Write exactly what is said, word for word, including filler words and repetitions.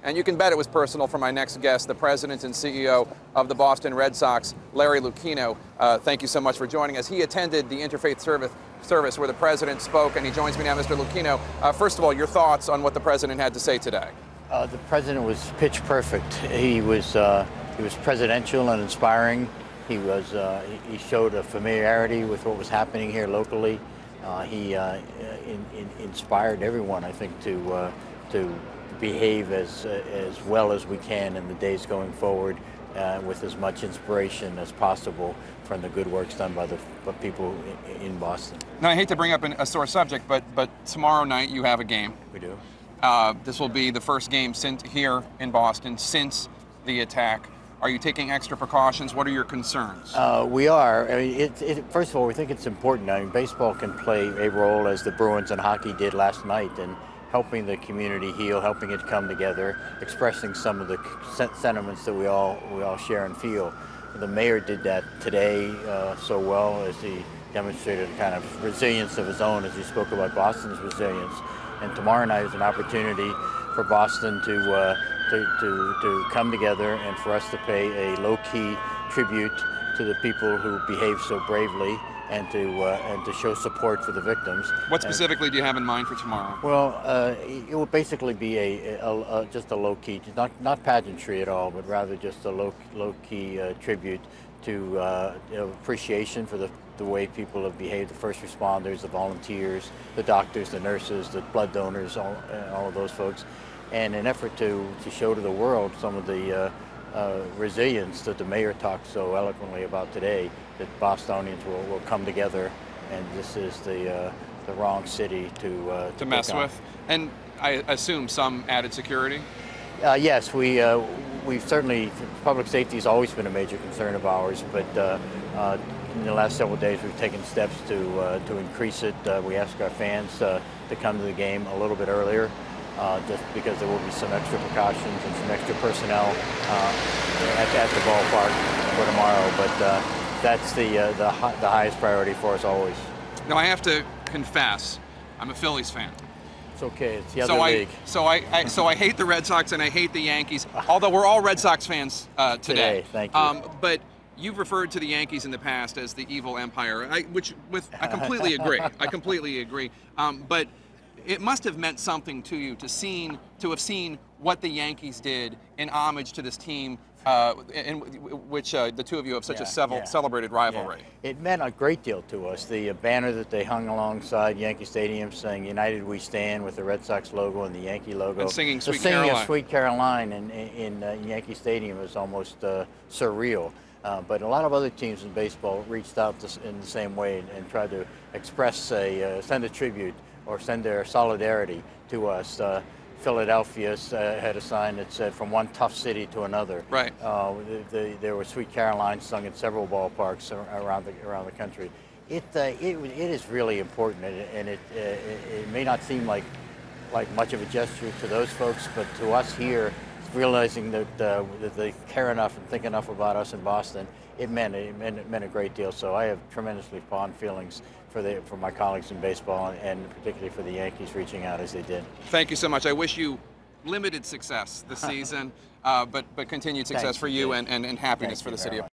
And you can bet it was personal for my next guest, the president and C E O of the Boston Red Sox, Larry Lucchino. Uh, thank you so much for joining us. He attended the Interfaith Service, service where the president spoke, and he joins me now, Mister Lucchino. Uh, first of all, your thoughts on what the president had to say today? Uh, the president was pitch perfect. He was uh, he was presidential and inspiring. He was uh, he showed a familiarity with what was happening here locally. Uh, he uh, in, in inspired everyone, I think, to uh, to behave as uh, as well as we can in the days going forward, uh, with as much inspiration as possible from the good works done by the by people in, in Boston. Now, I hate to bring up an, a sore subject, but but tomorrow night you have a game. We do. Uh, this will be the first game since here in Boston since the attack. Are you taking extra precautions? What are your concerns? Uh, we are. I mean, it, it, first of all, we think it's important. I mean, baseball can play a role, as the Bruins and hockey did last night, in helping the community heal, helping it come together, expressing some of the sentiments that we all we all share and feel. The mayor did that today uh, so well, as he demonstrated a kind of resilience of his own, as he spoke about Boston's resilience. And tomorrow night is an opportunity for Boston to, uh, to, to, to come together and for us to pay a low-key tribute to the people who behaved so bravely, and to uh, and to show support for the victims. What specifically and, do you have in mind for tomorrow? Well, uh, it will basically be a, a, a just a low-key, not not pageantry at all, but rather just a low low-key uh, tribute to uh, you know, appreciation for the the way people have behaved, the first responders, the volunteers, the doctors, the nurses, the blood donors, all uh, all of those folks, and an effort to to show to the world some of the uh, Uh, resilience that the mayor talked so eloquently about today, that Bostonians will, will come together, and this is the uh, the wrong city to uh, to, to mess with. And I assume some added security? Uh, yes, we uh, we've certainly, public safety has always been a major concern of ours, but uh, uh, in the last several days we've taken steps to uh, to increase it. Uh, we ask our fans uh, to come to the game a little bit earlier. Uh, just because there will be some extra precautions and some extra personnel uh, at, at the ballpark for tomorrow. But uh, that's the, uh, the the highest priority for us always. Now, I have to confess, I'm a Phillies fan. It's okay. It's the other so league. I, so I, I so I hate the Red Sox and I hate the Yankees. Although we're all Red Sox fans uh, today. Today, thank you. Um, but you've referred to the Yankees in the past as the evil empire, I, which with I completely agree. I completely agree. Um, but it must have meant something to you to seen to have seen what the Yankees did in homage to this team, uh, in which uh, the two of you have such yeah, a several, yeah. celebrated rivalry. Yeah. It meant a great deal to us. The uh, banner that they hung alongside Yankee Stadium saying "United We Stand" with the Red Sox logo and the Yankee logo. And singing "Sweet the singing Caroline." of "Sweet Caroline" in, in uh, Yankee Stadium is almost uh, surreal. Uh, but a lot of other teams in baseball reached out to, in the same way and, and tried to express a uh, send a tribute or send their solidarity to us. Uh, Philadelphia uh, had a sign that said "From one tough city to another." Right. Uh, the, the, there were "Sweet Caroline" sung in several ballparks around the around the country. It uh, it it is really important, and it uh, it, it may not seem like like much of a gesture to those folks, but to us here, realizing that, uh, that they care enough and think enough about us in Boston, it meant it meant, it meant a great deal. So I have tremendously fond feelings for the for my colleagues in baseball, and, and particularly for the Yankees reaching out as they did. Thank you so much. I wish you limited success this season, uh, but but continued success Thanks, for you Dave. and, and, and happiness Thank for the you city very of much.